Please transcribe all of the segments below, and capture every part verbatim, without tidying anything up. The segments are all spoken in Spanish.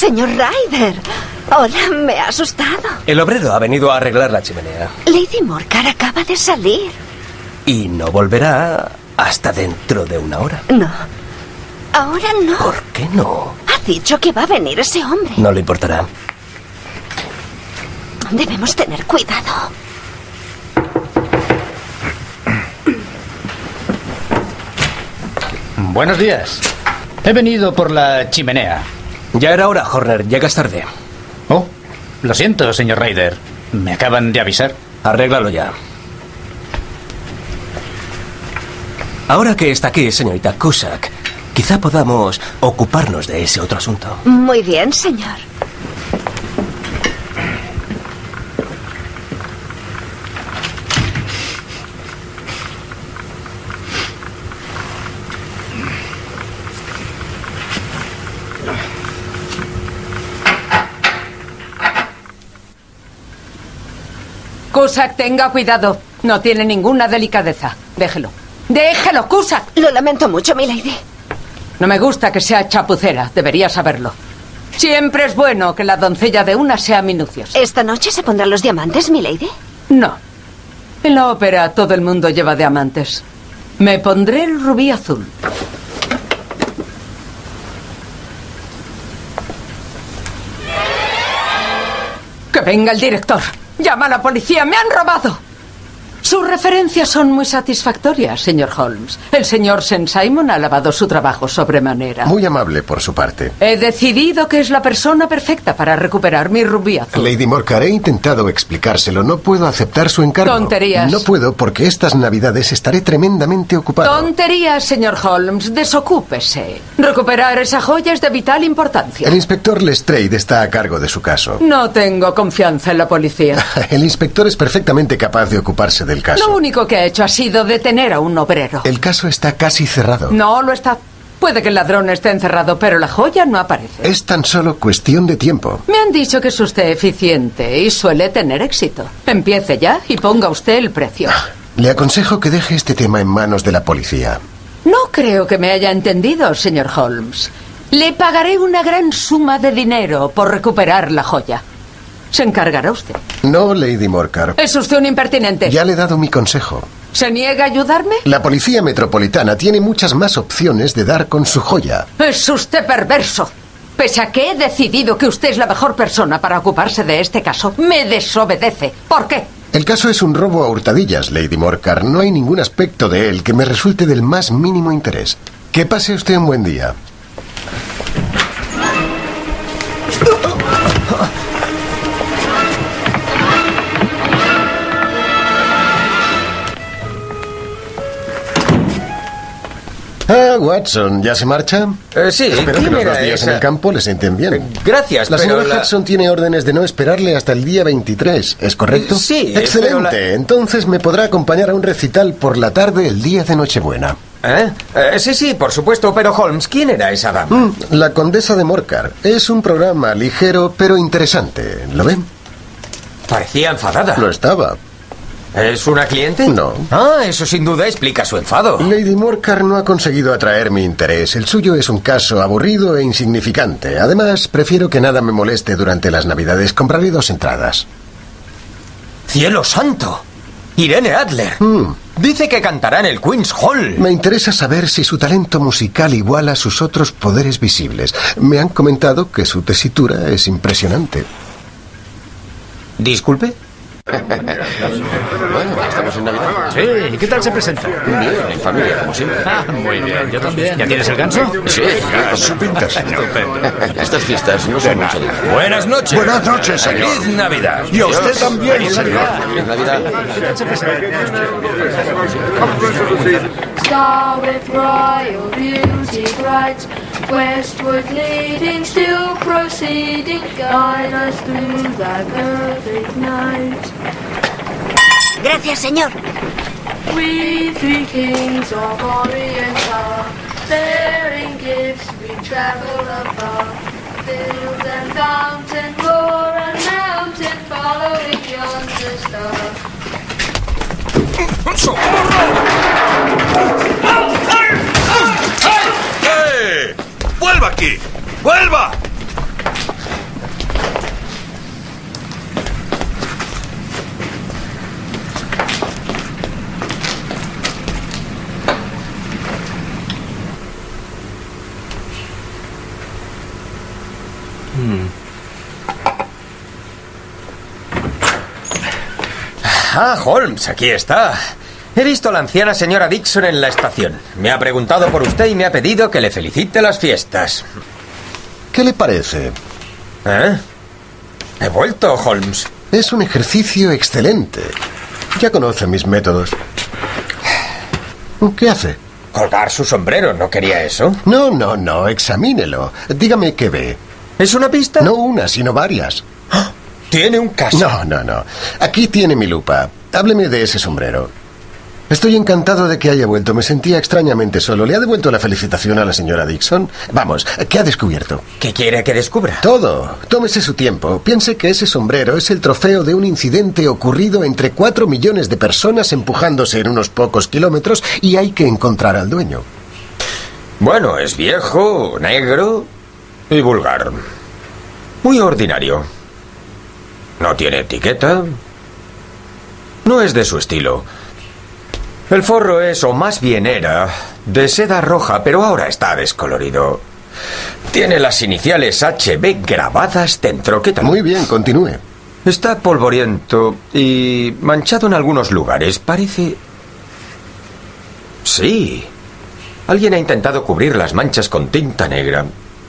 Señor Ryder. Hola, me ha asustado. El obrero ha venido a arreglar la chimenea. Lady Morcar acaba de salir. Y no volverá hasta dentro de una hora. No. Ahora no. ¿Por qué no? Ha dicho que va a venir ese hombre. No le importará. Debemos tener cuidado. Buenos días. He venido por la chimenea. Ya era hora, Horner. Llegas tarde. Oh, lo siento, señor Ryder. Me acaban de avisar. Arréglalo ya. Ahora que está aquí, señorita Cusack, quizá podamos ocuparnos de ese otro asunto. Muy bien, señor. Cusack, tenga cuidado. No tiene ninguna delicadeza. Déjelo. ¡Déjelo, Cusack! Lo lamento mucho, milady. No me gusta que sea chapucera. Debería saberlo. Siempre es bueno que la doncella de una sea minuciosa. ¿Esta noche se pondrán los diamantes, milady? No. En la ópera todo el mundo lleva diamantes. Me pondré el rubí azul. ¡Que venga el director! ¡Llama a la policía! ¡Me han robado! Sus referencias son muy satisfactorias, señor Holmes. El señor Saint Simon ha alabado su trabajo sobremanera. Muy amable por su parte. He decidido que es la persona perfecta para recuperar mi rubí azul. Lady Morcar, he intentado explicárselo. No puedo aceptar su encargo. Tonterías. No puedo porque estas navidades estaré tremendamente ocupado. Tonterías, señor Holmes. Desocúpese. Recuperar esa joya es de vital importancia. El inspector Lestrade está a cargo de su caso. No tengo confianza en la policía. El inspector es perfectamente capaz de ocuparse de el caso. Lo único que ha hecho ha sido detener a un obrero. El caso está casi cerrado. No lo está. Puede que el ladrón esté encerrado, pero la joya no aparece. Es tan solo cuestión de tiempo. Me han dicho que es usted eficiente y suele tener éxito. Empiece ya y ponga usted el precio. Le aconsejo que deje este tema en manos de la policía. No creo que me haya entendido, señor Holmes. Le pagaré una gran suma de dinero por recuperar la joya. ¿Se encargará usted? No, Lady Morcar. Es usted un impertinente. Ya le he dado mi consejo. ¿Se niega a ayudarme? La policía metropolitana tiene muchas más opciones de dar con su joya. Es usted perverso. Pese a que he decidido que usted es la mejor persona para ocuparse de este caso, me desobedece. ¿Por qué? El caso es un robo a hurtadillas, Lady Morcar. No hay ningún aspecto de él que me resulte del más mínimo interés. Que pase usted un buen día. Ah, Watson, ¿ya se marcha? Eh, sí, espero que los dos días esa? en el campo le sienten bien. Gracias, La pero señora la... Hudson tiene órdenes de no esperarle hasta el día veintitrés, ¿es correcto? Sí. Excelente, la... entonces me podrá acompañar a un recital por la tarde el día de Nochebuena. ¿Eh? Eh, sí, sí, por supuesto, pero Holmes, ¿quién era esa dama? Mm, la condesa de Morcar. Es un programa ligero pero interesante, ¿lo ven? Parecía enfadada. Lo estaba. ¿Es una cliente? No. Ah, eso sin duda explica su enfado. Lady Morcar no ha conseguido atraer mi interés. El suyo es un caso aburrido e insignificante. Además, prefiero que nada me moleste durante las Navidades. Compraré dos entradas. ¡Cielo santo! Irene Adler. Mm. Dice que cantará en el Queen's Hall. Me interesa saber si su talento musical iguala sus otros poderes visibles. Me han comentado que su tesitura es impresionante. ¿Disculpe? Bueno, estamos en Navidad. Sí, ¿qué tal se presenta? Bien, en familia, como siempre. Ah, muy bien, yo también. ¿Ya tienes el ganso? Sí, A su pinta, señor. estas fiestas no son mucho dinero. Buenas noches. Buenas noches, señor. ¡Feliz Navidad! Y a usted también, señor. En Navidad. Star with royal beauty bright, westward leading, still proceeding, guide us through thy perfect night. Gracias, señor. We three kings of Orient are, bearing gifts we travel afar, field and fountain, moor and mountain, following yonder star. ¡Eh! ¡Vuelva aquí! ¡Vuelva! Ah, Holmes, aquí está. He visto a la anciana señora Dixon en la estación. Me ha preguntado por usted y me ha pedido que le felicite las fiestas. ¿Qué le parece? ¿Eh? He vuelto, Holmes. Es un ejercicio excelente. Ya conoce mis métodos. ¿Qué hace? Colgar su sombrero, ¿no quería eso? No, no, no, examínelo. Dígame qué ve. ¿Es una pista? No una, sino varias. ¿Tiene un caso? No, no, no. Aquí tiene mi lupa. Hábleme de ese sombrero. Estoy encantado de que haya vuelto. Me sentía extrañamente solo. ¿Le ha devuelto la felicitación a la señora Dixon? Vamos, ¿qué ha descubierto? ¿Qué quiere que descubra? Todo. Tómese su tiempo. Piense que ese sombrero es el trofeo de un incidente ocurrido entre cuatro millones de personas empujándose en unos pocos kilómetros y hay que encontrar al dueño. Bueno, es viejo, negro y vulgar. Muy ordinario. No tiene etiqueta. No es de su estilo. El forro es, o más bien era, de seda roja, pero ahora está descolorido. Tiene las iniciales H B grabadas dentro. ¿Qué tal? Muy bien, continúe. Está polvoriento y manchado en algunos lugares. Parece... Sí. Alguien ha intentado cubrir las manchas con tinta negra.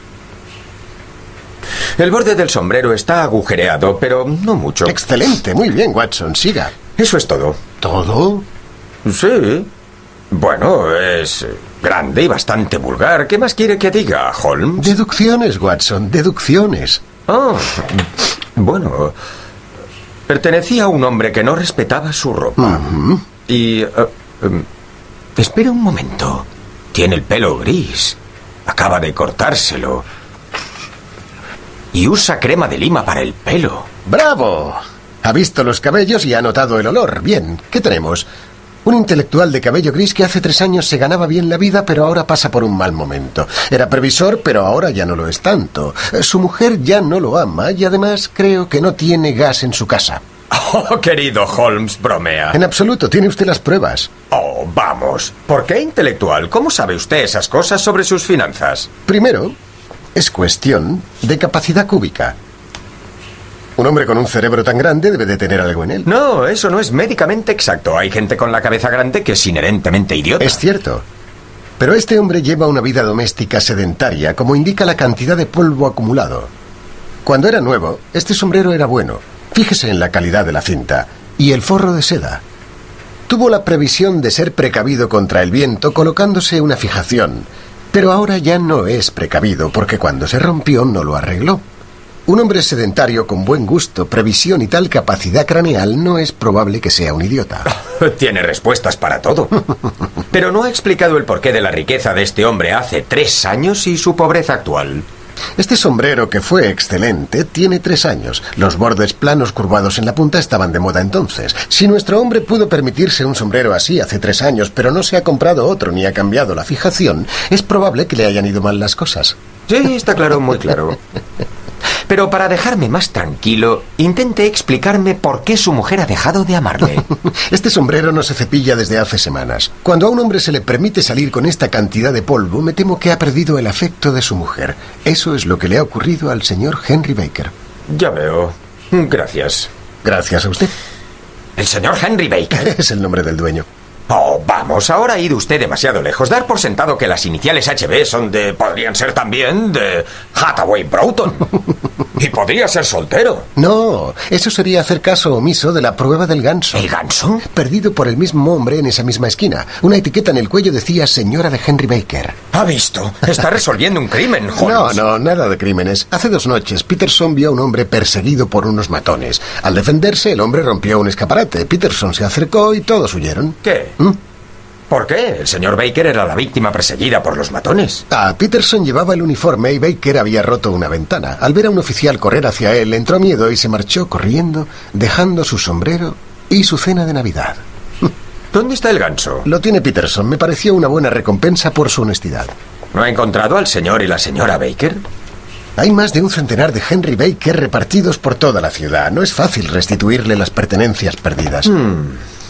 El borde del sombrero está agujereado, pero no mucho. Excelente, muy bien, Watson, siga. Eso es todo. ¿Todo? Sí. Bueno, es grande y bastante vulgar. ¿Qué más quiere que diga, Holmes? Deducciones, Watson, deducciones. Oh, bueno. Pertenecía a un hombre que no respetaba su ropa. Uh-huh. Y... Uh, um, espere un momento. Tiene el pelo gris. Acaba de cortárselo. Y usa crema de lima para el pelo. ¡Bravo! Ha visto los cabellos y ha notado el olor. Bien, ¿qué tenemos? Un intelectual de cabello gris que hace tres años se ganaba bien la vida, pero ahora pasa por un mal momento. Era previsor, pero ahora ya no lo es tanto. Su mujer ya no lo ama y además creo que no tiene gas en su casa. Oh, querido Holmes, bromea. En absoluto, tiene usted las pruebas. Oh, vamos. ¿Por qué intelectual? ¿Cómo sabe usted esas cosas sobre sus finanzas? Primero, es cuestión de capacidad cúbica. Un hombre con un cerebro tan grande debe de tener algo en él. No, eso no es médicamente exacto. Hay gente con la cabeza grande que es inherentemente idiota. Es cierto. Pero este hombre lleva una vida doméstica sedentaria, como indica la cantidad de polvo acumulado. Cuando era nuevo, este sombrero era bueno. Fíjese en la calidad de la cinta y el forro de seda. Tuvo la previsión de ser precavido contra el viento colocándose una fijación, pero ahora ya no es precavido porque cuando se rompió no lo arregló. Un hombre sedentario con buen gusto, previsión y tal capacidad craneal no es probable que sea un idiota. Tiene respuestas para todo. Pero no ha explicado el porqué de la riqueza de este hombre hace tres años y su pobreza actual. Este sombrero, que fue excelente, tiene tres años. Los bordes planos curvados en la punta estaban de moda entonces. Si nuestro hombre pudo permitirse un sombrero así hace tres años, pero no se ha comprado otro ni ha cambiado la fijación, es probable que le hayan ido mal las cosas. Sí, está claro, muy claro. Pero para dejarme más tranquilo, intente explicarme por qué su mujer ha dejado de amarle. Este sombrero no se cepilla desde hace semanas. Cuando a un hombre se le permite salir con esta cantidad de polvo, me temo que ha perdido el afecto de su mujer. Eso es lo que le ha ocurrido al señor Henry Baker. Ya veo. Gracias. Gracias a usted. ¿El señor Henry Baker? Es el nombre del dueño. Oh, vamos, ahora ha ido usted demasiado lejos. Dar por sentado que las iniciales H B son de... podrían ser también de... Hathaway Broughton. Y podría ser soltero. No, eso sería hacer caso omiso de la prueba del ganso. ¿El ganso? Perdido por el mismo hombre en esa misma esquina. Una etiqueta en el cuello decía señora de Henry Baker. ¿Ha visto? Está resolviendo un crimen, Holmes. No, no, nada de crímenes. Hace dos noches, Peterson vio a un hombre perseguido por unos matones. Al defenderse, el hombre rompió un escaparate. Peterson se acercó y todos huyeron. ¿Qué? ¿Mm? ¿Por qué? El señor Baker era la víctima perseguida por los matones. Ah, Peterson llevaba el uniforme y Baker había roto una ventana. Al ver a un oficial correr hacia él, entró miedo y se marchó corriendo, dejando su sombrero y su cena de Navidad. ¿Dónde está el ganso? Lo tiene Peterson. Me pareció una buena recompensa por su honestidad. ¿No ha encontrado al señor y la señora Baker? Hay más de un centenar de Henry Baker repartidos por toda la ciudad. No es fácil restituirle las pertenencias perdidas. Hmm.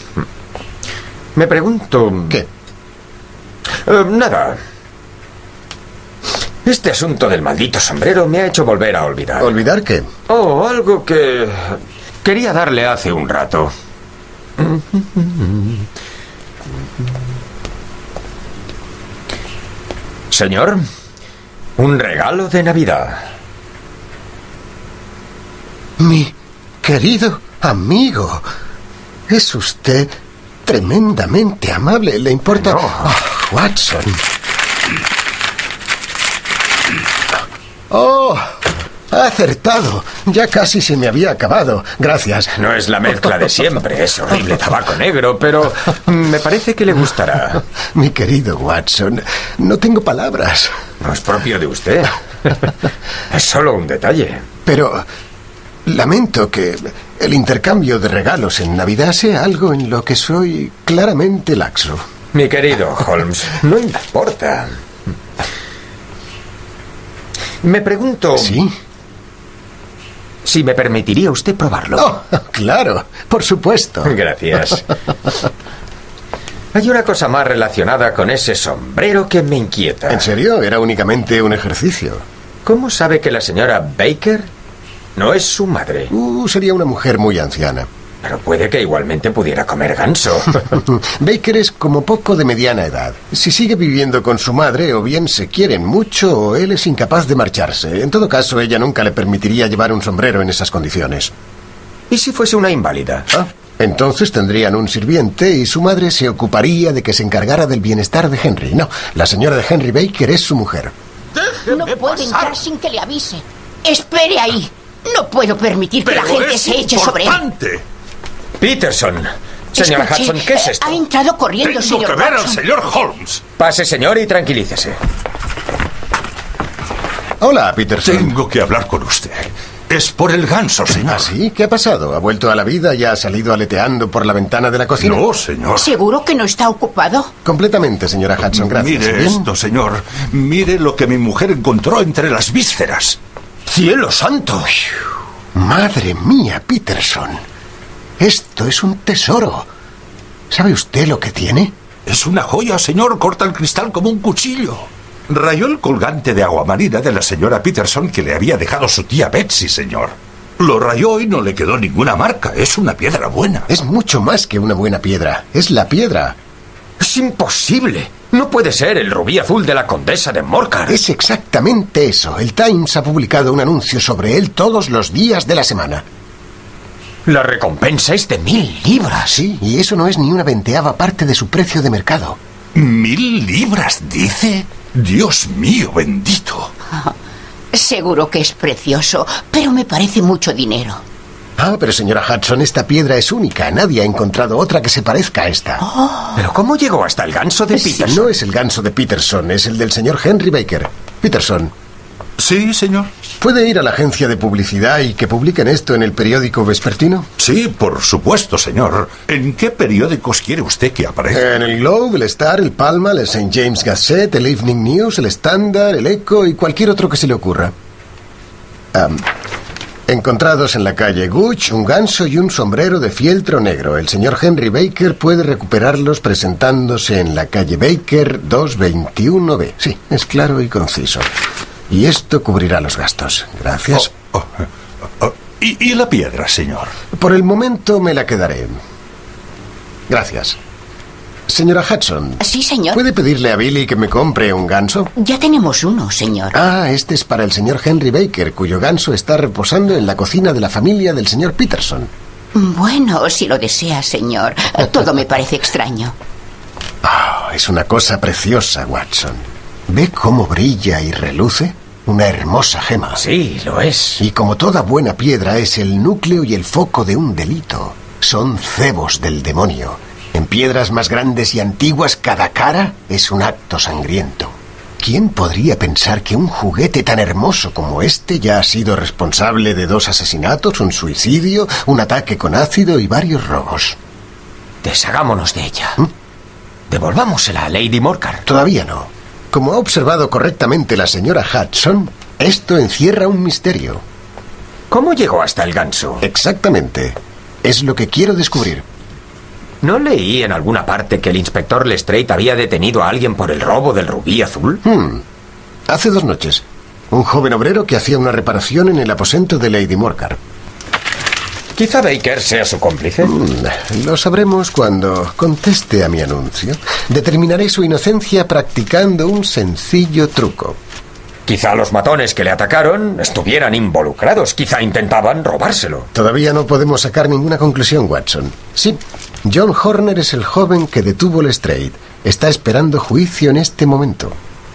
Me pregunto... ¿Qué? Uh, nada. Este asunto del maldito sombrero me ha hecho volver a olvidar. ¿Olvidar qué? Oh, algo que quería darle hace un rato. Señor, un regalo de Navidad. Mi querido amigo, es usted tremendamente amable. ¿Le importa? No. Oh, Watson. Oh, ha acertado. Ya casi se me había acabado. Gracias. No es la mezcla de siempre, es horrible tabaco negro, pero me parece que le gustará. Mi querido Watson, no tengo palabras. No es propio de usted. Es solo un detalle. Pero lamento que el intercambio de regalos en Navidad sea algo en lo que soy claramente laxo. Mi querido Holmes, no importa. Me pregunto... ¿Sí? Si me permitiría usted probarlo. Oh, claro, por supuesto. Gracias. Hay una cosa más relacionada con ese sombrero que me inquieta. ¿En serio? Era únicamente un ejercicio. ¿Cómo sabe que la señora Baker no es su madre? Uh, sería una mujer muy anciana. Pero puede que igualmente pudiera comer ganso. Baker es como poco de mediana edad. Si sigue viviendo con su madre, o bien se quieren mucho, o él es incapaz de marcharse. En todo caso, ella nunca le permitiría llevar un sombrero en esas condiciones. ¿Y si fuese una inválida? Ah, entonces tendrían un sirviente y su madre se ocuparía de que se encargara del bienestar de Henry. No, la señora de Henry Baker es su mujer. No puedo entrar sin que le avise. Espere ahí. No puedo permitir que la gente se eche sobre él. Peterson. Señora Escuche, Hudson, ¿qué es esto? Ha entrado corriendo, Tengo señor que ver al Watson. señor Holmes. Pase, señor, y tranquilícese. Hola, Peterson. Tengo que hablar con usted. Es por el ganso, señor. ¿Ah, sí? ¿Qué ha pasado? ¿Ha vuelto a la vida y ha salido aleteando por la ventana de la cocina? No, señor. ¿Seguro que no está ocupado? Completamente, señora Hudson, gracias. Mire ¿Bien? esto, señor. Mire lo que mi mujer encontró entre las vísceras. ¡Cielo santo! Madre mía, Peterson. Esto es un tesoro. ¿Sabe usted lo que tiene? Es una joya, señor. Corta el cristal como un cuchillo. Rayó el colgante de agua marina de la señora Peterson que le había dejado su tía Betsy, señor. Lo rayó y no le quedó ninguna marca. Es una piedra buena. Es mucho más que una buena piedra. Es la piedra. Es imposible. No puede ser el rubí azul de la condesa de Morcar. Es exactamente eso. El Times ha publicado un anuncio sobre él todos los días de la semana. La recompensa es de mil libras. Sí, y eso no es ni una veinteava parte de su precio de mercado. ¿Mil libras, dice? Dios mío, bendito. Seguro que es precioso, pero me parece mucho dinero. Ah, pero señora Hudson, esta piedra es única. Nadie ha encontrado otra que se parezca a esta. Oh. ¿Pero cómo llegó hasta el ganso de Peterson? No es el ganso de Peterson, es el del señor Henry Baker. Peterson. Sí, señor. ¿Puede ir a la agencia de publicidad y que publiquen esto en el periódico vespertino? Sí, por supuesto, señor. ¿En qué periódicos quiere usted que aparezca? En el Globe, el Star, el Palma, el Saint James Gazette, el Evening News, el Standard, el Echo y cualquier otro que se le ocurra. Um, encontrados en la calle Gooch, un ganso y un sombrero de fieltro negro. El señor Henry Baker puede recuperarlos presentándose en la calle Baker doscientos veintiuno B. Sí, es claro y conciso. Y esto cubrirá los gastos. Gracias. Oh, oh, oh, oh. ¿Y, ¿Y la piedra, señor? Por el momento me la quedaré. Gracias. Señora Hudson. Sí, señor. ¿Puede pedirle a Billy que me compre un ganso? Ya tenemos uno, señor. Ah, este es para el señor Henry Baker, cuyo ganso está reposando en la cocina de la familia del señor Peterson. Bueno, si lo desea, señor. Todo me parece extraño. Oh, es una cosa preciosa, Watson. ¿Ve cómo brilla y reluce? Una hermosa gema. Sí, lo es. Y como toda buena piedra es el núcleo y el foco de un delito. Son cebos del demonio. En piedras más grandes y antiguas, cada cara es un acto sangriento. ¿Quién podría pensar que un juguete tan hermoso como este ya ha sido responsable de dos asesinatos, un suicidio, un ataque con ácido y varios robos? Deshagámonos de ella. ¿Mm? Devolvámosela a Lady Morcar. Todavía no. Como ha observado correctamente la señora Hudson, esto encierra un misterio. ¿Cómo llegó hasta el ganso? Exactamente. Es lo que quiero descubrir. ¿No leí en alguna parte que el inspector Lestrade había detenido a alguien por el robo del rubí azul? Hmm. Hace dos noches. Un joven obrero que hacía una reparación en el aposento de Lady Morcar. Quizá Baker sea su cómplice. Mm, lo sabremos cuando conteste a mi anuncio. Determinaré su inocencia practicando un sencillo truco. Quizá los matones que le atacaron estuvieran involucrados. Quizá intentaban robárselo. Todavía no podemos sacar ninguna conclusión, Watson. Sí, John Horner es el joven que detuvo Lestrade. Está esperando juicio en este momento.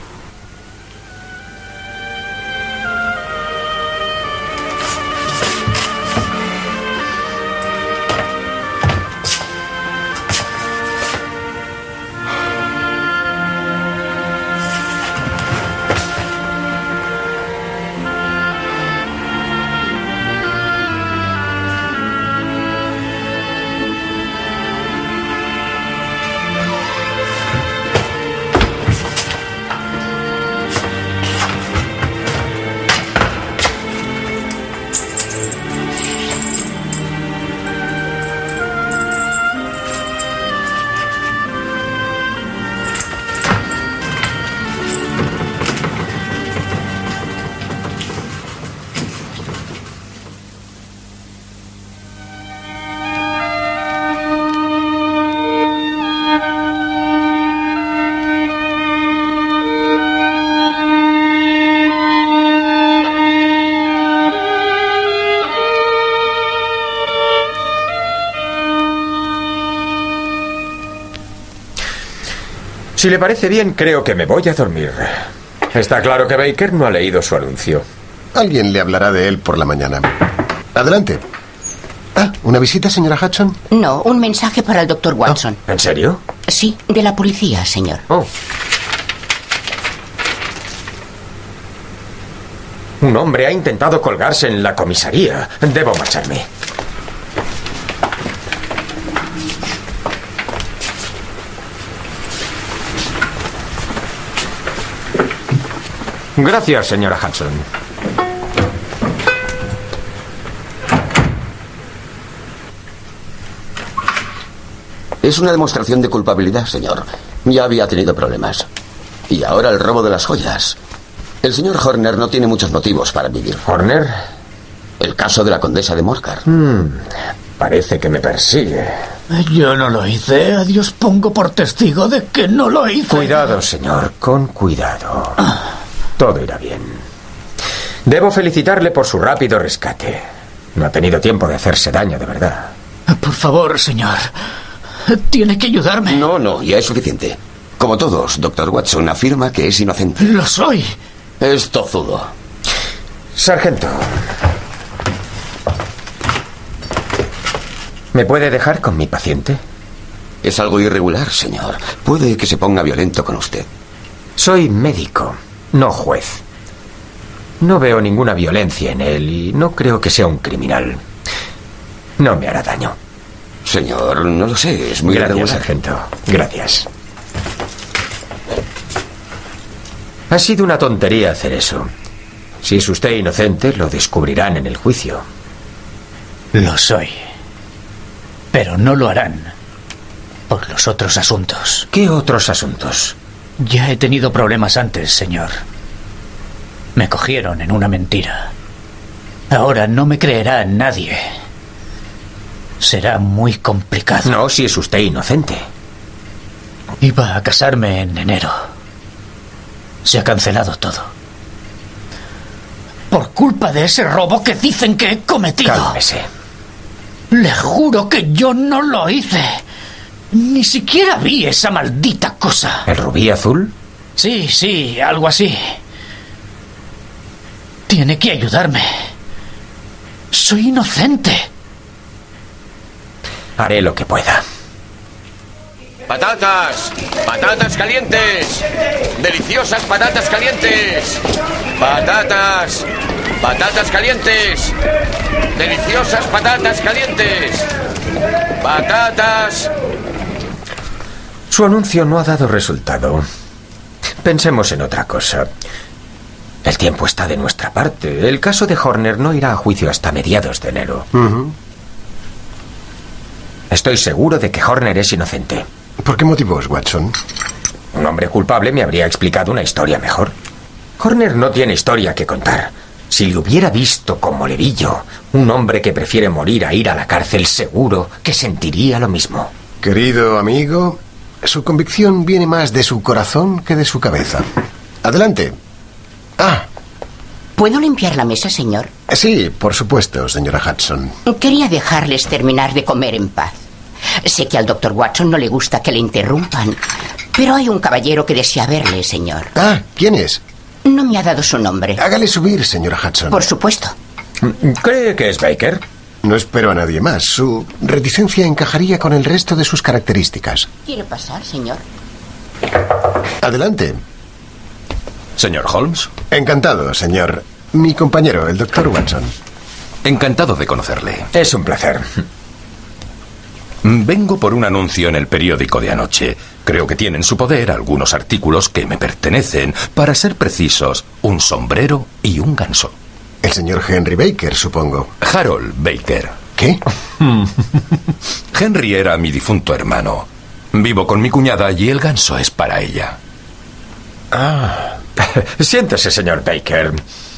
Si le parece bien, creo que me voy a dormir. Está claro que Baker no ha leído su anuncio. Alguien le hablará de él por la mañana. Adelante. Ah, ¿una visita, señora Hudson? No, un mensaje para el doctor Watson. Oh, ¿en serio? Sí, de la policía, señor. Oh. Un hombre ha intentado colgarse en la comisaría. Debo marcharme. Gracias, señora Hudson. Es una demostración de culpabilidad, señor. Ya había tenido problemas. Y ahora el robo de las joyas. El señor Horner no tiene muchos motivos para vivir. ¿Horner? El caso de la condesa de Morcar. Hmm, parece que me persigue. Yo no lo hice. A Dios pongo por testigo de que no lo hice. Cuidado, señor. Con cuidado. Todo irá bien. Debo felicitarle por su rápido rescate. No ha tenido tiempo de hacerse daño, de verdad. Por favor, señor. Tiene que ayudarme. No, no, ya es suficiente. Como todos, doctor Watson afirma que es inocente. Lo soy. Es tozudo. Sargento. ¿Me puede dejar con mi paciente? Es algo irregular, señor. Puede que se ponga violento con usted. Soy médico, no juez. No veo ninguna violencia en él y no creo que sea un criminal. No me hará daño. Señor, no lo sé, es muy Gracias, irregular. sargento. Gracias. Ha sido una tontería hacer eso. Si es usted inocente, lo descubrirán en el juicio. Lo soy. Pero no lo harán por los otros asuntos. ¿Qué otros asuntos? Ya he tenido problemas antes, señor. Me cogieron en una mentira. Ahora no me creerá nadie. Será muy complicado. No, si es usted inocente. Iba a casarme en enero. Se ha cancelado todo. Por culpa de ese robo que dicen que he cometido. Cálmese. Le juro que yo no lo hice. Ni siquiera vi esa maldita cosa. ¿El rubí azul? Sí, sí, algo así. Tiene que ayudarme. Soy inocente. Haré lo que pueda. ¡Patatas! ¡Patatas calientes! ¡Deliciosas patatas calientes! ¡Patatas! ¡Patatas calientes! ¡Deliciosas patatas calientes! ¡Patatas! Su anuncio no ha dado resultado. Pensemos en otra cosa. El tiempo está de nuestra parte. El caso de Horner no irá a juicio hasta mediados de enero. Uh-huh. Estoy seguro de que Horner es inocente. ¿Por qué motivos, Watson? Un hombre culpable me habría explicado una historia mejor. Horner no tiene historia que contar. Si le hubiera visto como le vi yo, un hombre que prefiere morir a ir a la cárcel, seguro que sentiría lo mismo. Querido amigo, su convicción viene más de su corazón que de su cabeza. Adelante. Ah. ¿Puedo limpiar la mesa, señor? Sí, por supuesto, señora Hudson. Quería dejarles terminar de comer en paz. Sé que al doctor Watson no le gusta que le interrumpan, pero hay un caballero que desea verle, señor. Ah, ¿quién es? No me ha dado su nombre. Hágale subir, señora Hudson. Por supuesto. ¿Cree que es Baker? No espero a nadie más. Su reticencia encajaría con el resto de sus características. ¿Quiere pasar, señor? Adelante. Señor Holmes. Encantado, señor. Mi compañero, el doctor Watson. Encantado de conocerle. Es un placer. Vengo por un anuncio en el periódico de anoche. Creo que tiene en su poder algunos artículos que me pertenecen. Para ser precisos, un sombrero y un ganso. El señor Henry Baker, supongo. Harold Baker. ¿Qué? Henry era mi difunto hermano. Vivo con mi cuñada y el ganso es para ella. Ah. Siéntese, señor Baker.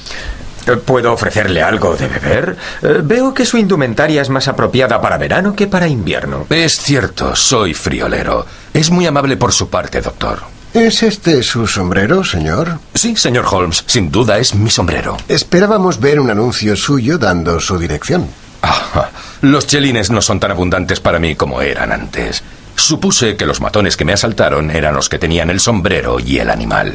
¿Puedo ofrecerle algo de beber? Veo que su indumentaria es más apropiada para verano que para invierno. Es cierto, soy friolero. Es muy amable por su parte, doctor. ¿Es este su sombrero, señor? Sí, señor Holmes. Sin duda es mi sombrero. Esperábamos ver un anuncio suyo dando su dirección. Ah, los chelines no son tan abundantes para mí como eran antes. Supuse que los matones que me asaltaron eran los que tenían el sombrero y el animal.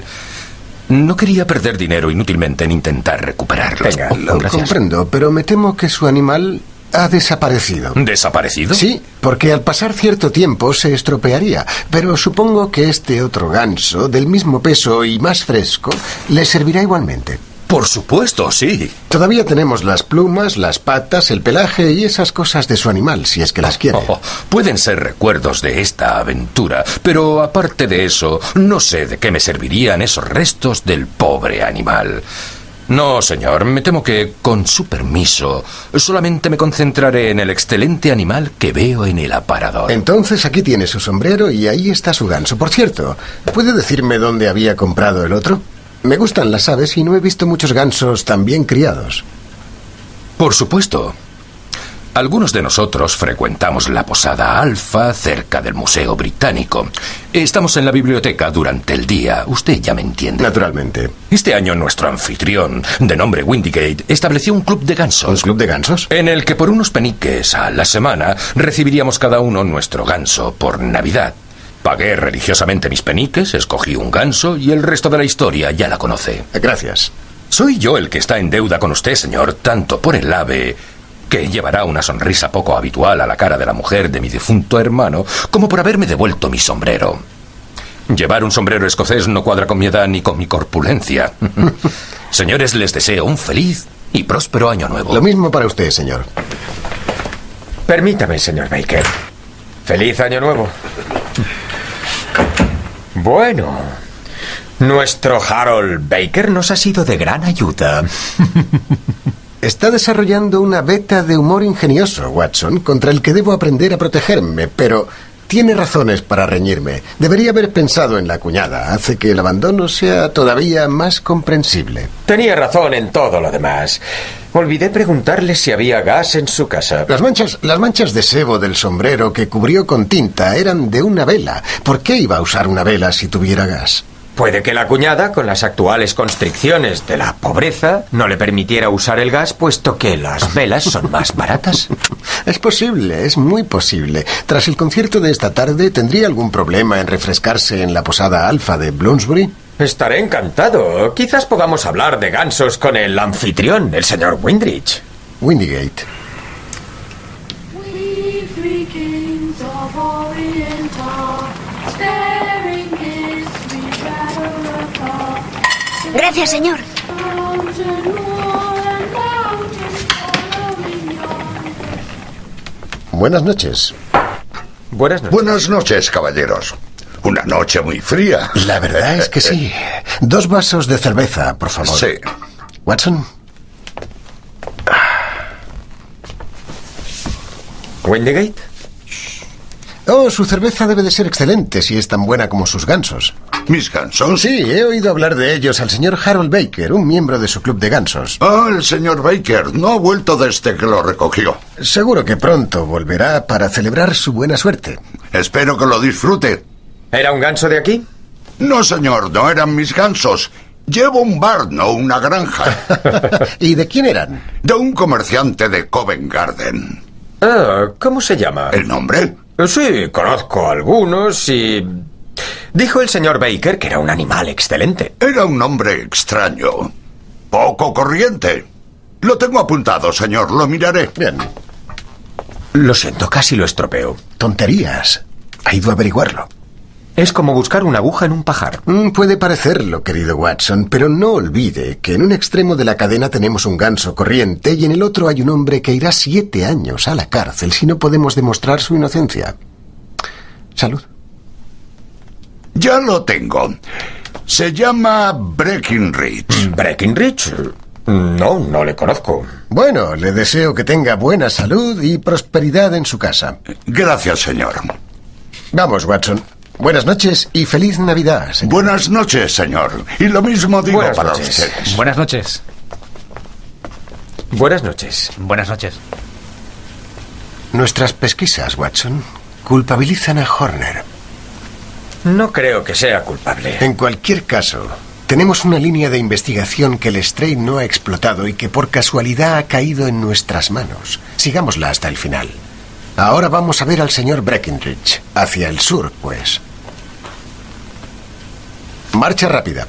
No quería perder dinero inútilmente en intentar recuperarlos. Venga, lo comprendo, pero me temo que su animal ha desaparecido. ¿Desaparecido? Sí, porque al pasar cierto tiempo se estropearía. Pero supongo que este otro ganso, del mismo peso y más fresco, le servirá igualmente. Por supuesto, sí. Todavía tenemos las plumas, las patas, el pelaje y esas cosas de su animal, si es que las quiere. Oh, pueden ser recuerdos de esta aventura, pero aparte de eso, no sé de qué me servirían esos restos del pobre animal. No, señor, me temo que, con su permiso, solamente me concentraré en el excelente animal que veo en el aparador. Entonces aquí tiene su sombrero y ahí está su ganso. Por cierto, ¿puede decirme dónde había comprado el otro? Me gustan las aves y no he visto muchos gansos tan bien criados. Por supuesto. Algunos de nosotros frecuentamos la Posada Alfa cerca del Museo Británico. Estamos en la biblioteca durante el día. Usted ya me entiende. Naturalmente. Este año nuestro anfitrión, de nombre Windigate, estableció un club de gansos. ¿Un club de gansos? En el que por unos peniques a la semana recibiríamos cada uno nuestro ganso por Navidad. Pagué religiosamente mis peniques, escogí un ganso y el resto de la historia ya la conoce. Gracias. Soy yo el que está en deuda con usted, señor, tanto por el ave, que llevará una sonrisa poco habitual a la cara de la mujer de mi difunto hermano, como por haberme devuelto mi sombrero. Llevar un sombrero escocés no cuadra con mi edad ni con mi corpulencia. Señores, les deseo un feliz y próspero año nuevo. Lo mismo para usted, señor. Permítame, señor Baker. Feliz año nuevo. Bueno, nuestro Harold Baker nos ha sido de gran ayuda. Está desarrollando una beta de humor ingenioso, Watson, contra el que debo aprender a protegerme, pero tiene razones para reñirme. Debería haber pensado en la cuñada. Hace que el abandono sea todavía más comprensible. Tenía razón en todo lo demás. Olvidé preguntarle si había gas en su casa. Las manchas, las manchas de sebo del sombrero que cubrió con tinta eran de una vela. ¿Por qué iba a usar una vela si tuviera gas? Puede que la cuñada, con las actuales constricciones de la pobreza, no le permitiera usar el gas, puesto que las velas son más baratas. Es posible, es muy posible. Tras el concierto de esta tarde, ¿tendría algún problema en refrescarse en la Posada Alfa de Bloomsbury? Estaré encantado. Quizás podamos hablar de gansos con el anfitrión, el señor Windridge. Windigate. We three kings of Orient are staring his sweet shadow afar. Gracias, señor. Mountain wall and mountain following on. Buenas noches. Buenas noches. Buenas noches, caballeros. Una noche muy fría. La verdad es que sí. Dos vasos de cerveza, por favor. Sí. Watson. ¿Windigate? Oh, su cerveza debe de ser excelente si es tan buena como sus gansos. ¿Mis gansos? Sí, he oído hablar de ellos al señor Harold Baker, un miembro de su club de gansos. Ah, el señor Baker no ha vuelto desde que lo recogió. Seguro que pronto volverá para celebrar su buena suerte. Espero que lo disfrute. ¿Era un ganso de aquí? No, señor, no eran mis gansos. Llevo un bar, no una granja. ¿Y de quién eran? De un comerciante de Covent Garden. Ah, ¿cómo se llama? ¿El nombre? Sí, conozco a algunos y... Dijo el señor Baker que era un animal excelente. Era un hombre extraño. Poco corriente. Lo tengo apuntado, señor. Lo miraré. Bien. Lo siento, casi lo estropeo. Tonterías. Ha ido a averiguarlo. Es como buscar una aguja en un pajar. Mm, puede parecerlo, querido Watson, pero no olvide que en un extremo de la cadena tenemos un ganso corriente y en el otro hay un hombre que irá siete años a la cárcel si no podemos demostrar su inocencia. Salud. Ya lo tengo. Se llama Breckinridge. ¿Breckinridge? No, no le conozco. Bueno, le deseo que tenga buena salud y prosperidad en su casa. Gracias, señor. Vamos, Watson. Buenas noches y feliz Navidad, señor. Buenas noches, señor. Y lo mismo digo Buenas para noches. ustedes. Buenas noches. Buenas noches. Buenas noches. Nuestras pesquisas, Watson, culpabilizan a Horner. No creo que sea culpable. En cualquier caso, tenemos una línea de investigación que Lestrade no ha explotado y que por casualidad ha caído en nuestras manos. Sigámosla hasta el final. Ahora vamos a ver al señor Breckinridge. Hacia el sur, pues. Marcha rápida.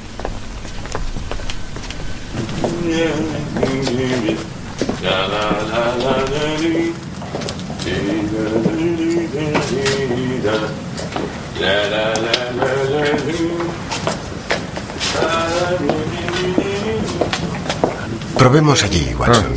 Probemos allí, Watson.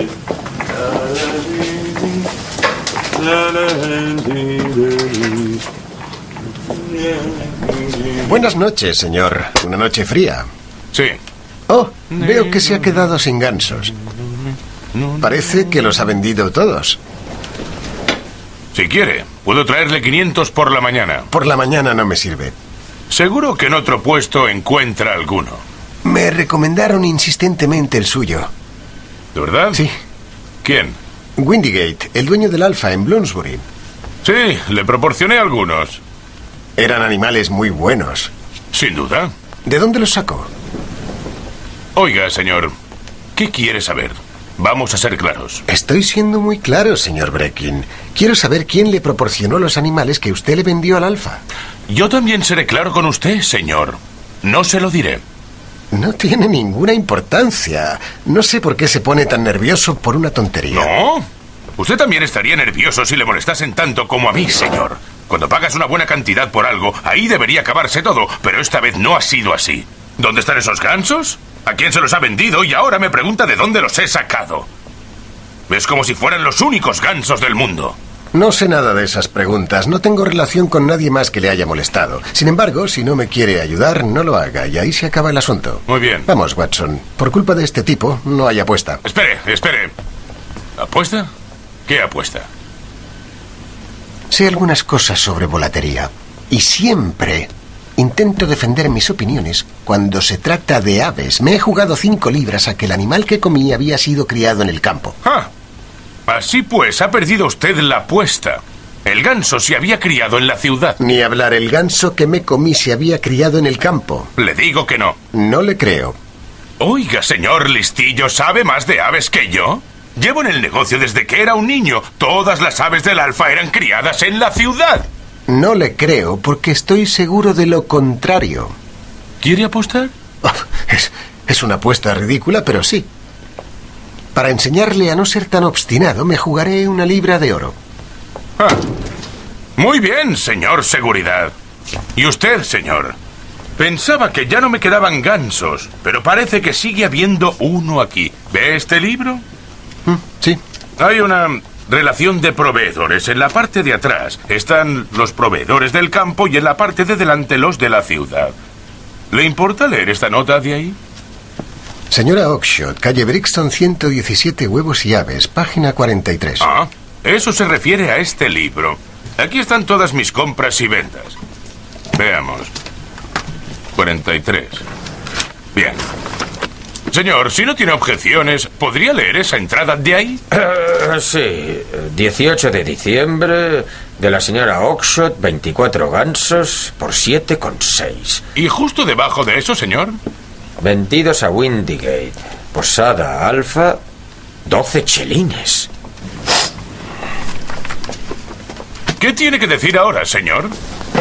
Buenas noches, señor. Una noche fría. Sí. Oh, veo que se ha quedado sin gansos. Parece que los ha vendido todos. Si quiere, puedo traerle quinientos por la mañana. Por la mañana no me sirve. Seguro que en otro puesto encuentra alguno. Me recomendaron insistentemente el suyo. ¿De verdad? Sí. ¿Quién? Windygate, el dueño del Alfa en Bloomsbury. Sí, le proporcioné algunos. Eran animales muy buenos. Sin duda. ¿De dónde los sacó? Oiga, señor, ¿qué quiere saber? Vamos a ser claros. Estoy siendo muy claro, señor Breckin. Quiero saber quién le proporcionó los animales que usted le vendió al Alfa. Yo también seré claro con usted, señor. No se lo diré. No tiene ninguna importancia. No sé por qué se pone tan nervioso por una tontería. ¿No? Usted también estaría nervioso si le molestasen tanto como a mí, señor. Cuando pagas una buena cantidad por algo, ahí debería acabarse todo, pero esta vez no ha sido así. ¿Dónde están esos gansos? ¿A quién se los ha vendido? Y ahora me pregunta de dónde los he sacado. Es como si fueran los únicos gansos del mundo. No sé nada de esas preguntas. No tengo relación con nadie más que le haya molestado. Sin embargo, si no me quiere ayudar, no lo haga. Y ahí se acaba el asunto. Muy bien. Vamos, Watson. Por culpa de este tipo, no hay apuesta. Espere, espere. ¿Apuesta? ¿Qué apuesta? Sé algunas cosas sobre volatería. Y siempre intento defender mis opiniones cuando se trata de aves. Me he jugado cinco libras a que el animal que comí había sido criado en el campo. ¡Ah! Así pues, ha perdido usted la apuesta. El ganso se había criado en la ciudad. Ni hablar, el ganso que me comí se había criado en el campo. Le digo que no. No le creo. Oiga, señor listillo, ¿sabe más de aves que yo? Llevo en el negocio desde que era un niño. Todas las aves del Alfa eran criadas en la ciudad. No le creo porque estoy seguro de lo contrario. ¿Quiere apostar? Oh, es, es una apuesta ridícula, pero sí. Para enseñarle a no ser tan obstinado, me jugaré una libra de oro. Ah, muy bien, señor Seguridad. ¿Y usted, señor? Pensaba que ya no me quedaban gansos, pero parece que sigue habiendo uno aquí. ¿Ve este libro? Mm, sí. Hay una relación de proveedores. En la parte de atrás están los proveedores del campo y en la parte de delante los de la ciudad. ¿Le importa leer esta nota de ahí? Señora Oakshott, calle Brixton ciento diecisiete, Huevos y Aves, página cuarenta y tres. Ah, eso se refiere a este libro. Aquí están todas mis compras y ventas. Veamos. cuarenta y tres. Bien. Señor, si no tiene objeciones, ¿podría leer esa entrada de ahí? Uh, sí. dieciocho de diciembre, de la señora Oakshott, veinticuatro gansos por siete con seis. ¿Y justo debajo de eso, señor? Vendidos a Windygate. Posada Alfa, doce chelines. ¿Qué tiene que decir ahora, señor?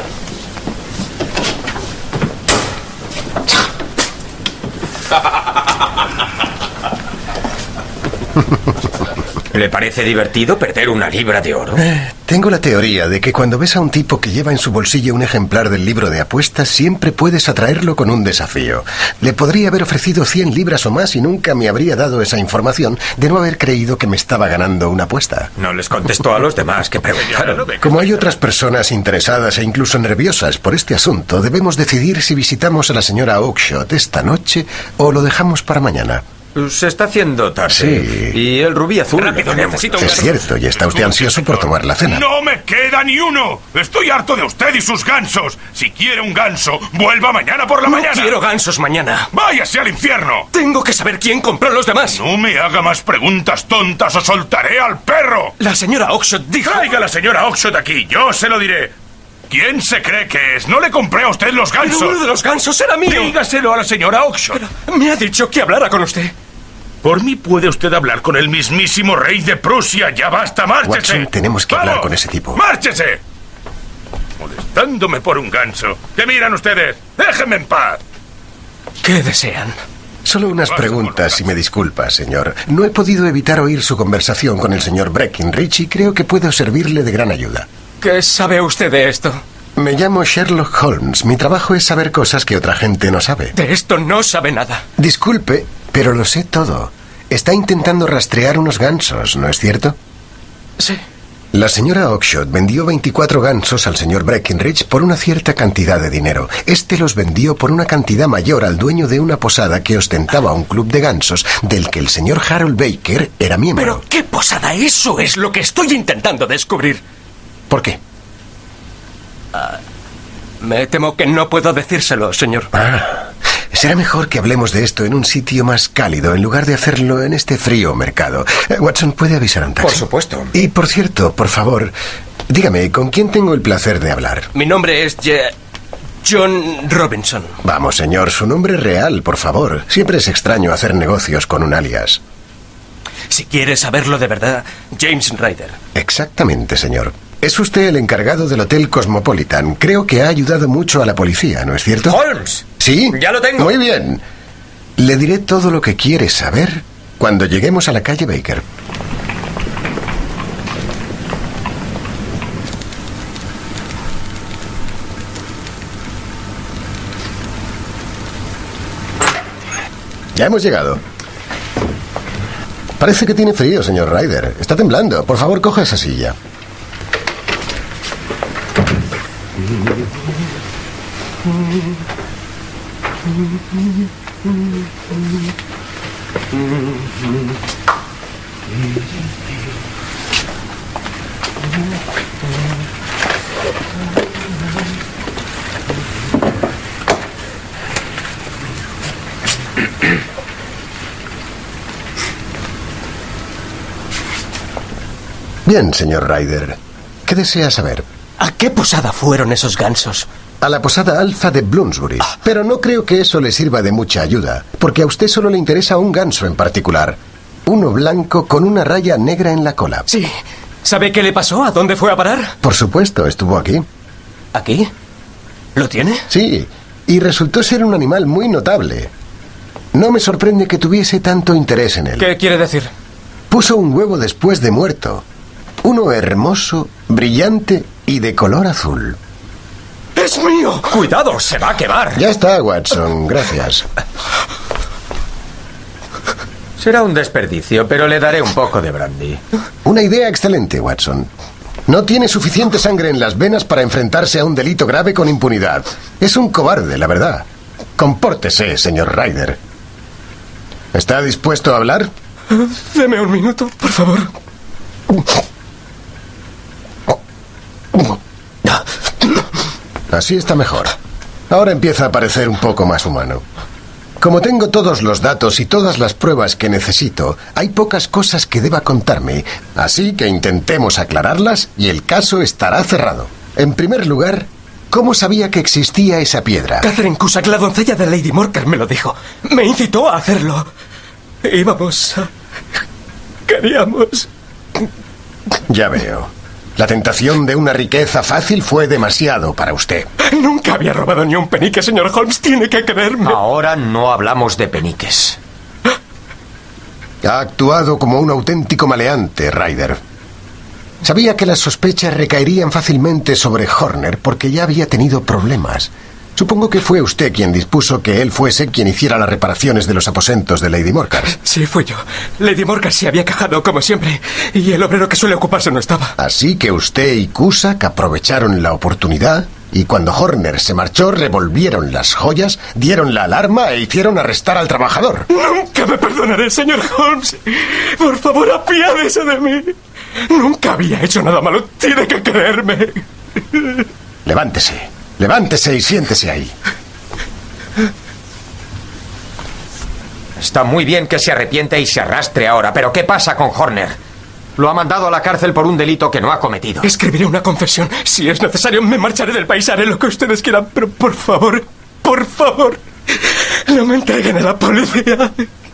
¿Le parece divertido perder una libra de oro? Eh, tengo la teoría de que cuando ves a un tipo que lleva en su bolsillo un ejemplar del libro de apuestas, siempre puedes atraerlo con un desafío. Le podría haber ofrecido cien libras o más y nunca me habría dado esa información de no haber creído que me estaba ganando una apuesta. No les contestó a los demás que preguntaron. Como hay otras personas interesadas e incluso nerviosas por este asunto, debemos decidir si visitamos a la señora Oakshott esta noche o lo dejamos para mañana. Se está haciendo tarde. Sí. Y el rubí azul... Rápido, necesito un Es ganso. cierto, y está usted ansioso por tomar la cena. ¡No me queda ni uno! Estoy harto de usted y sus gansos. Si quiere un ganso, vuelva mañana por la No mañana. quiero gansos mañana. ¡Váyase al infierno! Tengo que saber quién compró los demás. No me haga más preguntas tontas o soltaré al perro. La señora Oakshott dijo... Traiga a la señora Oakshott aquí, yo se lo diré. ¿Quién se cree que es? No le compré a usted los gansos. Uno de los gansos era mío. Dígaselo a la señora Oakshott. Pero me ha dicho que hablara con usted. Por mí puede usted hablar con el mismísimo rey de Prusia. ¡Ya basta! ¡Márchese! Watson, tenemos que hablar con ese tipo. ¡Márchese! Molestándome por un ganso. ¿Qué miran ustedes? ¡Déjenme en paz! ¿Qué desean? Solo unas preguntas, si me disculpa, señor. No he podido evitar oír su conversación con el señor Breckinridge y creo que puedo servirle de gran ayuda. ¿Qué sabe usted de esto? Me llamo Sherlock Holmes. Mi trabajo es saber cosas que otra gente no sabe. De esto no sabe nada. Disculpe, pero lo sé todo. Está intentando rastrear unos gansos, ¿no es cierto? Sí. La señora Oakshott vendió veinticuatro gansos al señor Breckinridge por una cierta cantidad de dinero. Este los vendió por una cantidad mayor al dueño de una posada que ostentaba un club de gansos del que el señor Harold Baker era miembro. ¿Pero qué posada? Eso es lo que estoy intentando descubrir. ¿Por qué? Uh, me temo que no puedo decírselo, señor. Ah, será mejor que hablemos de esto en un sitio más cálido en lugar de hacerlo en este frío mercado. Eh, Watson, ¿puede avisar a un taxi? Por supuesto. Y por cierto, por favor, dígame, ¿con quién tengo el placer de hablar? Mi nombre es Je- John Robinson. Vamos, señor, su nombre real, por favor. Siempre es extraño hacer negocios con un alias. Si quiere saberlo de verdad, James Ryder. Exactamente, señor. Es usted el encargado del Hotel Cosmopolitan. Creo que ha ayudado mucho a la policía, ¿no es cierto? ¡Holmes! ¿Sí? Ya lo tengo. Muy bien. Le diré todo lo que quiere saber cuando lleguemos a la calle Baker. Ya hemos llegado. Parece que tiene frío, señor Ryder. Está temblando. Por favor, coja esa silla. Bien, señor Ryder. ¿Qué desea saber? ¿A qué posada fueron esos gansos? A la posada Alfa de Bloomsbury. Ah. Pero no creo que eso le sirva de mucha ayuda, porque a usted solo le interesa un ganso en particular. Uno blanco con una raya negra en la cola. Sí. ¿Sabe qué le pasó? ¿A dónde fue a parar? Por supuesto, estuvo aquí. ¿Aquí? ¿Lo tiene? Sí, y resultó ser un animal muy notable. No me sorprende que tuviese tanto interés en él. ¿Qué quiere decir? Puso un huevo después de muerto. Uno hermoso, brillante y de color azul. ¡Es mío! ¡Cuidado! ¡Se va a quemar! Ya está, Watson. Gracias. Será un desperdicio, pero le daré un poco de brandy. Una idea excelente, Watson. No tiene suficiente sangre en las venas para enfrentarse a un delito grave con impunidad. Es un cobarde, la verdad. Compórtese, señor Ryder. ¿Está dispuesto a hablar? Deme un minuto, por favor. Así está mejor. Ahora empieza a parecer un poco más humano. Como tengo todos los datos y todas las pruebas que necesito, hay pocas cosas que deba contarme, así que intentemos aclararlas y el caso estará cerrado. En primer lugar, ¿cómo sabía que existía esa piedra? Catherine Cusack, la doncella de Lady Morcar, me lo dijo. Me incitó a hacerlo. Íbamos a... Queríamos... Ya veo. La tentación de una riqueza fácil fue demasiado para usted. Nunca había robado ni un penique, señor Holmes. Tiene que creerme. Ahora no hablamos de peniques. Ha actuado como un auténtico maleante, Ryder. Sabía que las sospechas recaerían fácilmente sobre Horner porque ya había tenido problemas. Supongo que fue usted quien dispuso que él fuese quien hiciera las reparaciones de los aposentos de Lady Morcar. Sí, fui yo. Lady Morcar se había quejado, como siempre, y el obrero que suele ocuparse no estaba. Así que usted y Cusack aprovecharon la oportunidad y cuando Horner se marchó revolvieron las joyas, dieron la alarma e hicieron arrestar al trabajador. Nunca me perdonaré, señor Holmes. Por favor, apiádese de mí. Nunca había hecho nada malo. Tiene que creerme. Levántese. Levántese y siéntese ahí. Está muy bien que se arrepiente y se arrastre ahora, pero ¿qué pasa con Horner? Lo ha mandado a la cárcel por un delito que no ha cometido. Escribiré una confesión. Si es necesario, me marcharé del país, haré lo que ustedes quieran, pero por favor, por favor, no me entreguen a la policía.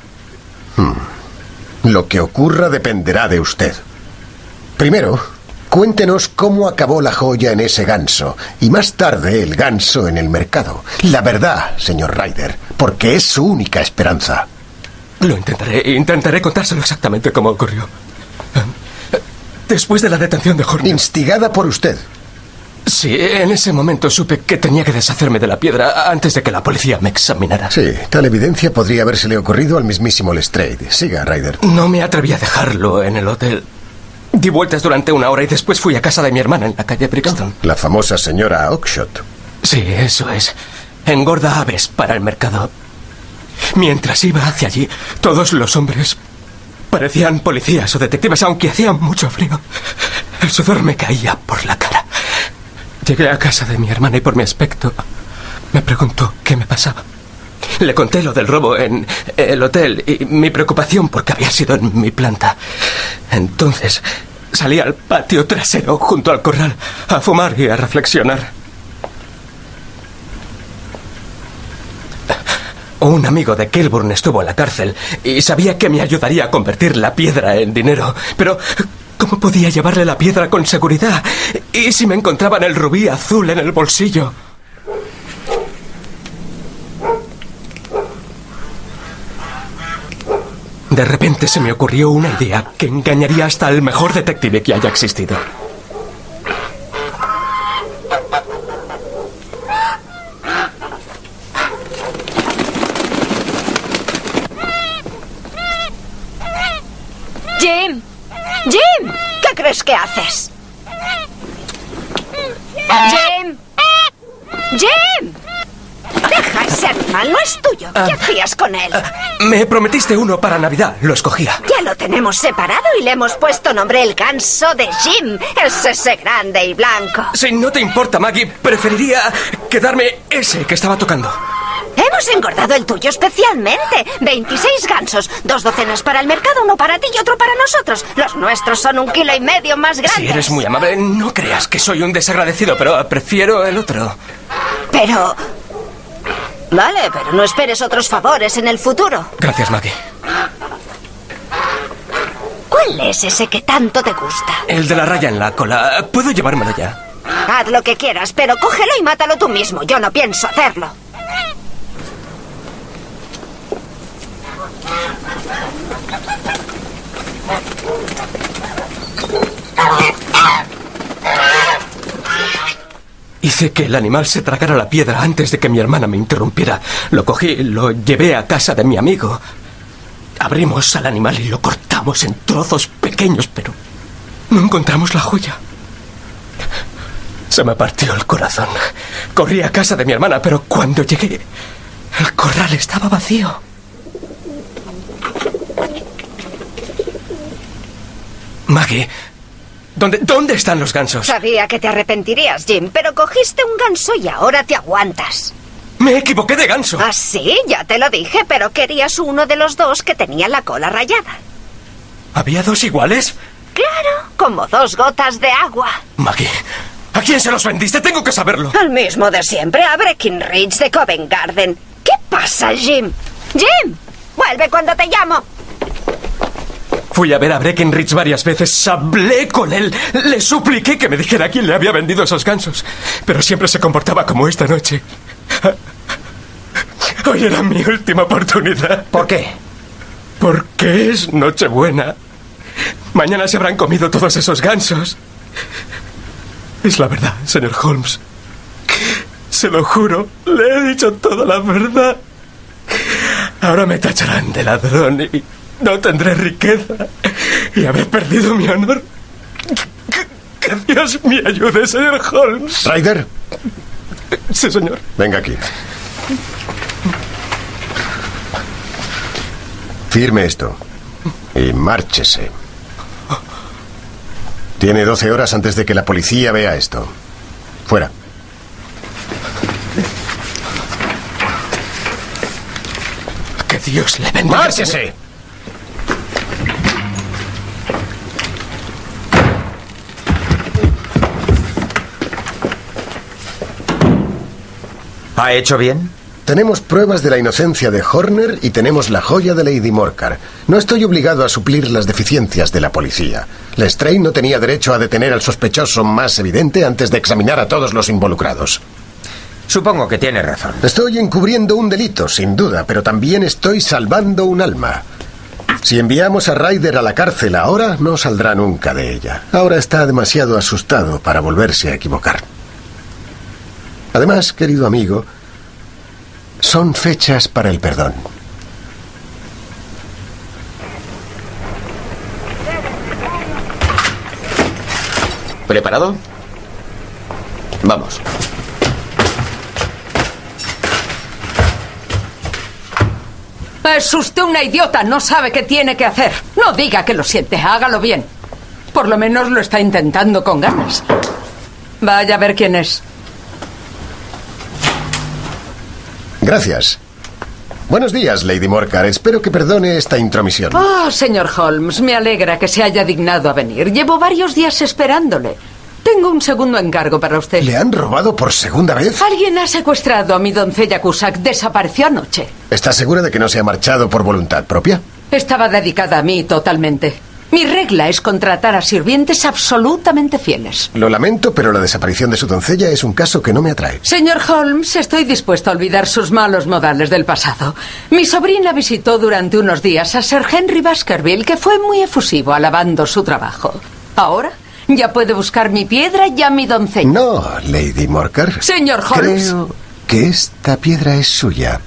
Hmm. Lo que ocurra dependerá de usted. Primero, cuéntenos cómo acabó la joya en ese ganso y más tarde el ganso en el mercado. La verdad, señor Ryder, porque es su única esperanza. Lo intentaré, intentaré contárselo exactamente como ocurrió. Después de la detención de Horner. Instigada por usted. Sí, en ese momento supe que tenía que deshacerme de la piedra antes de que la policía me examinara. Sí, tal evidencia podría habérsele ocurrido al mismísimo Lestrade. Siga, Ryder. No me atreví a dejarlo en el hotel. Di vueltas durante una hora y después fui a casa de mi hermana en la calle Brixton. La famosa señora Oakshott. Sí, eso es. Engorda aves para el mercado. Mientras iba hacia allí, todos los hombres parecían policías o detectives, aunque hacía mucho frío. El sudor me caía por la cara. Llegué a casa de mi hermana y por mi aspecto me preguntó qué me pasaba. Le conté lo del robo en el hotel y mi preocupación porque había sido en mi planta. Entonces salí al patio trasero junto al corral a fumar y a reflexionar. Un amigo de Kilburn estuvo en la cárcel y sabía que me ayudaría a convertir la piedra en dinero. Pero ¿cómo podía llevarle la piedra con seguridad? ¿Y si me encontraban el rubí azul en el bolsillo? De repente se me ocurrió una idea que engañaría hasta al mejor detective que haya existido. Jim, Jim, ¿qué crees que haces? Jim, Jim. Deja ese animal, no es tuyo. ¿Qué Ah. hacías con él? Me prometiste uno para Navidad, lo escogía. Ya lo tenemos separado y le hemos puesto nombre el ganso de Jim. Es ese grande y blanco. Si no te importa, Maggie, preferiría quedarme ese que estaba tocando. Hemos engordado el tuyo especialmente. veintiséis gansos. Dos docenas para el mercado, uno para ti y otro para nosotros. Los nuestros son un kilo y medio más grandes. Si eres muy amable, no creas que soy un desagradecido, pero prefiero el otro. Pero... Vale, pero no esperes otros favores en el futuro. Gracias, Maggie. ¿Cuál es ese que tanto te gusta? El de la raya en la cola. ¿Puedo llevármelo ya? Haz lo que quieras, pero cógelo y mátalo tú mismo. Yo no pienso hacerlo. Hice que el animal se tragara la piedra antes de que mi hermana me interrumpiera. Lo cogí, lo llevé a casa de mi amigo. Abrimos al animal y lo cortamos en trozos pequeños, pero no encontramos la joya. Se me partió el corazón. Corrí a casa de mi hermana, pero cuando llegué, el corral estaba vacío. Maggie, ¿dónde, ¿dónde están los gansos? Sabía que te arrepentirías, Jim, pero cogiste un ganso y ahora te aguantas. Me equivoqué de ganso. Ah, sí, ya te lo dije, pero querías uno de los dos que tenía la cola rayada. ¿Había dos iguales? Claro, como dos gotas de agua. Maggie, ¿a quién se los vendiste? Tengo que saberlo. Al mismo de siempre, a Breckinridge de Covent Garden. ¿Qué pasa, Jim? ¡Jim! ¡Vuelve cuando te llamo! Fui a ver a Breckinridge varias veces, hablé con él, le supliqué que me dijera quién le había vendido esos gansos, pero siempre se comportaba como esta noche. Hoy era mi última oportunidad. ¿Por qué? Porque es Nochebuena. Mañana se habrán comido todos esos gansos. Es la verdad, señor Holmes. Se lo juro, le he dicho toda la verdad. Ahora me tacharán de ladrón y no tendré riqueza. Y habré perdido mi honor. Que, que Dios me ayude, señor Holmes. ¿Ryder? Sí, señor. Venga aquí. Firme esto. Y márchese. Tiene doce horas antes de que la policía vea esto. Fuera. Que Dios le bendiga. ¡Márchese! ¿Ha hecho bien? Tenemos pruebas de la inocencia de Horner y tenemos la joya de Lady Morcar. No estoy obligado a suplir las deficiencias de la policía. Lestrade no tenía derecho a detener al sospechoso más evidente antes de examinar a todos los involucrados. Supongo que tiene razón. Estoy encubriendo un delito, sin duda, pero también estoy salvando un alma. Si enviamos a Ryder a la cárcel ahora, no saldrá nunca de ella. Ahora está demasiado asustado para volverse a equivocar. Además, querido amigo, son fechas para el perdón. ¿Preparado? Vamos. Es usted una idiota, no sabe qué tiene que hacer. No diga que lo siente, hágalo bien. Por lo menos lo está intentando con ganas. Vaya a ver quién es. Gracias. Buenos días, Lady Morcar. Espero que perdone esta intromisión. Oh, señor Holmes, me alegra que se haya dignado a venir. Llevo varios días esperándole. Tengo un segundo encargo para usted. ¿Le han robado por segunda vez? Alguien ha secuestrado a mi doncella Cusack. Desapareció anoche. ¿Está segura de que no se ha marchado por voluntad propia? Estaba dedicada a mí totalmente. Mi regla es contratar a sirvientes absolutamente fieles. Lo lamento, pero la desaparición de su doncella es un caso que no me atrae. Señor Holmes, estoy dispuesto a olvidar sus malos modales del pasado. Mi sobrina visitó durante unos días a Sir Henry Baskerville, que fue muy efusivo alabando su trabajo. Ahora ya puede buscar mi piedra y a mi doncella. No, Lady Morcar. Señor Holmes. Creo que esta piedra es suya.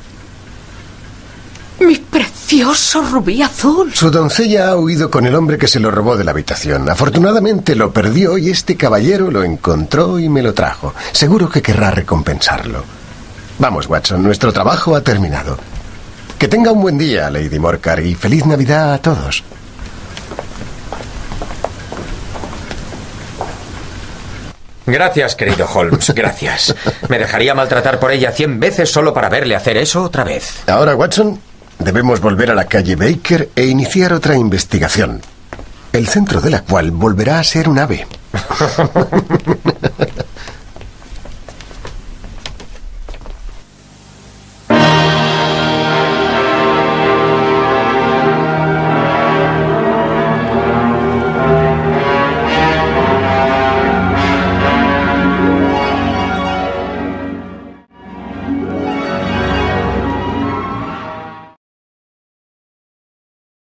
Mi precioso rubí azul. Su doncella ha huido con el hombre que se lo robó de la habitación. Afortunadamente lo perdió y este caballero lo encontró y me lo trajo. Seguro que querrá recompensarlo. Vamos, Watson, nuestro trabajo ha terminado. Que tenga un buen día, Lady Morcar, y feliz Navidad a todos. Gracias, querido Holmes, gracias. Me dejaría maltratar por ella cien veces solo para verle hacer eso otra vez. Ahora, Watson, debemos volver a la calle Baker e iniciar otra investigación, el centro de la cual volverá a ser un ave.